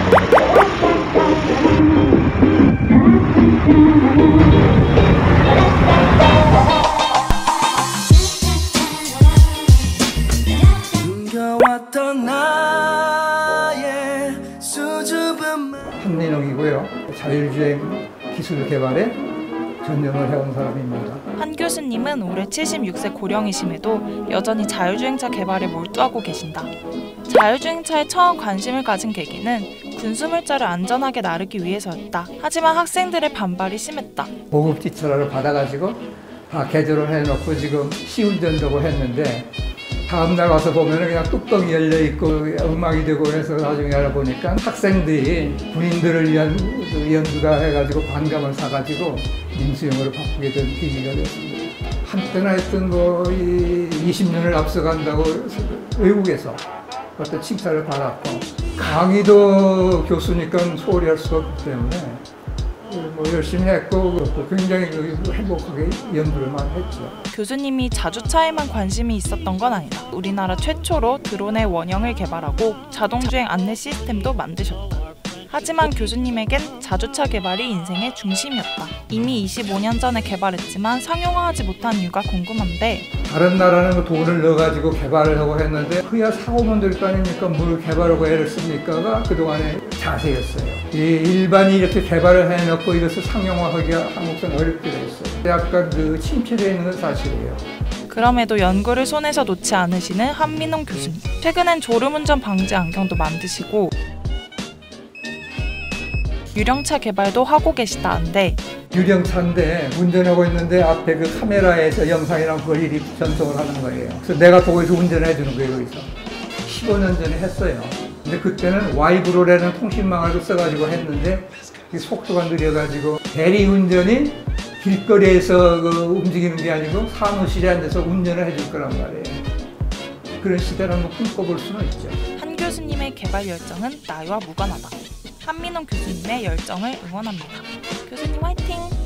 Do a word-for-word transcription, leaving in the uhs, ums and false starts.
한민홍이고요. 자율주행 기술 개발에 전념을 해온 사람입니다. 한 교수님은 올해 칠십육 세 고령이심에도 여전히 자율주행차 개발에 몰두하고 계신다. 자율주행차에 처음 관심을 가진 계기는 군수물자를 안전하게 나르기 위해서였다. 하지만 학생들의 반발이 심했다. 보급 지철을 받아가지고 다 개조를 해놓고 지금 시운전도고 했는데 다음날 와서 보면 그냥 뚜껑이 열려있고 음악이 되고 해서 나중에 알아보니까 학생들이 군인들을 위한 연주가 해가지고 반감을 사가지고 민수용으로 바꾸게 된 계기가 됐습니다. 한때나 했던 뭐 이십 년을 앞서간다고 외국에서 어떤 칭찬을 받았고 강의도 교수니까 소홀히 할 수가 없기 때문에 뭐 열심히 했고 굉장히 행복하게 연구를 많이 했죠. 교수님이 자주차에만 관심이 있었던 건 아니다. 우리나라 최초로 드론의 원형을 개발하고 자동주행 안내 시스템도 만드셨다. 하지만 교수님에겐 자주차 개발이 인생의 중심이었다. 이미 이십오 년 전에 개발했지만 상용화하지 못한 이유가 궁금한데 다른 나라는 돈을 넣어가지고 개발을 하고 했는데 그야 사고만 될 거 아닙니까? 뭘 개발하고 애를 씁니까가 그동안의 자세였어요. 이 일반이 이렇게 개발을 해놓고 이것을 상용화하기가 한국은 어렵게 됐어요. 약간 그 침체되어 있는 건 사실이에요. 그럼에도 연구를 손에서 놓지 않으시는 한민홍 교수님. 최근엔 졸음운전 방지 안경도 만드시고 유령차 개발도 하고 계시다는데 유령차인데 운전하고 있는데 앞에 그 카메라에서 영상이랑 그걸 일이 전송을 하는 거예요. 그래서 내가 거기서 운전해 주는 거예요. 여기서 십오 년 전에 했어요. 근데 그때는 와이브로라는 통신망을 써가지고 했는데 속도가 느려가지고 대리운전이 길거리에서 그 움직이는 게 아니고 사무실에 앉아서 운전을 해줄 거란 말이에요. 그런 시대를 한번 꿈꿔볼 수는 있죠. 한 교수님의 개발 열정은 나이와 무관하다. 한민홍 교수님의 열정을 응원합니다. 교수님 화이팅!